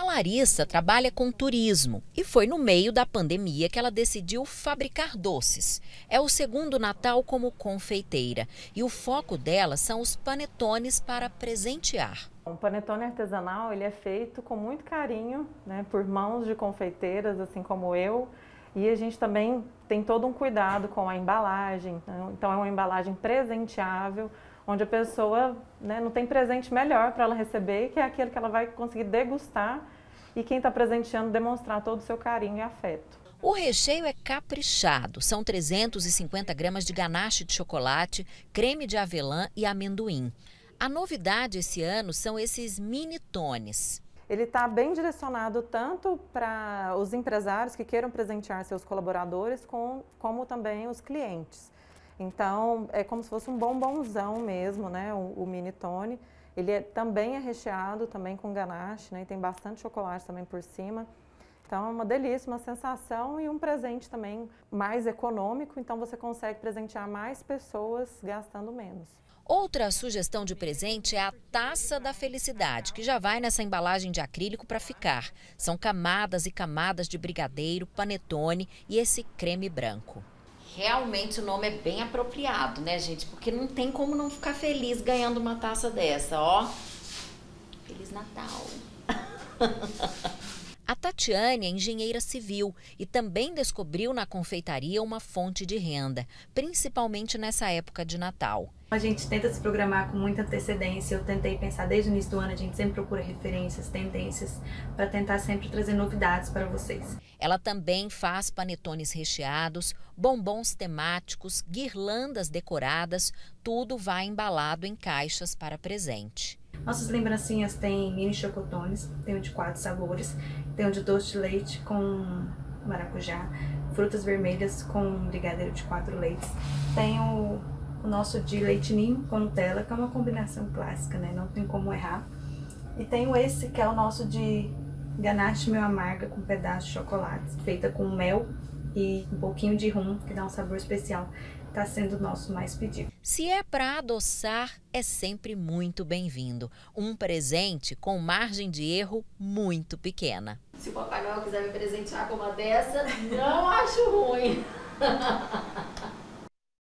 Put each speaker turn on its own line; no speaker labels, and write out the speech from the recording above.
A Larissa trabalha com turismo e foi no meio da pandemia que ela decidiu fabricar doces. É o segundo Natal como confeiteira e o foco dela são os panetones para presentear.
O panetone artesanal ele é feito com muito carinho, né, por mãos de confeiteiras, assim como eu. E a gente também tem todo um cuidado com a embalagem, né? Então é uma embalagem presenteável, onde a pessoa, né, não tem presente melhor para ela receber, que é aquele que ela vai conseguir degustar e quem está presenteando demonstrar todo o seu carinho e afeto.
O recheio é caprichado, são 350 gramas de ganache de chocolate, creme de avelã e amendoim. A novidade esse ano são esses mini tones.
Ele está bem direcionado tanto para os empresários que queiram presentear seus colaboradores, como também os clientes. Então, é como se fosse um bombonzão mesmo, né? O mini tone. Ele também é recheado também com ganache, né? E tem bastante chocolate também por cima. Então, é uma delícia, uma sensação e um presente também mais econômico. Então, você consegue presentear mais pessoas gastando menos.
Outra sugestão de presente é a Taça da Felicidade, que já vai nessa embalagem de acrílico para ficar. São camadas e camadas de brigadeiro, panetone e esse creme branco. Realmente o nome é bem apropriado, né, gente? Porque não tem como não ficar feliz ganhando uma taça dessa, ó. Feliz Natal! A Tatiane é engenheira civil e também descobriu na confeitaria uma fonte de renda, principalmente nessa época de Natal.
A gente tenta se programar com muita antecedência. Eu tentei pensar desde o início do ano, a gente sempre procura referências, tendências, para tentar sempre trazer novidades para vocês.
Ela também faz panetones recheados, bombons temáticos, guirlandas decoradas, tudo vai embalado em caixas para presente.
Nossas lembrancinhas tem mini chocotones, tem um de 4 sabores, tem um de doce de leite com maracujá, frutas vermelhas com brigadeiro de 4 leites, tem o nosso de leite ninho com Nutella, que é uma combinação clássica, né? Não tem como errar. E tem esse que é o nosso de ganache meio amarga com pedaço de chocolate, feita com mel e um pouquinho de rum, que dá um sabor especial. Está sendo o nosso mais pedido.
Se é para adoçar, é sempre muito bem-vindo. Um presente com margem de erro muito pequena.
Se o Papai Noel quiser me presentear com uma dessa, não acho ruim.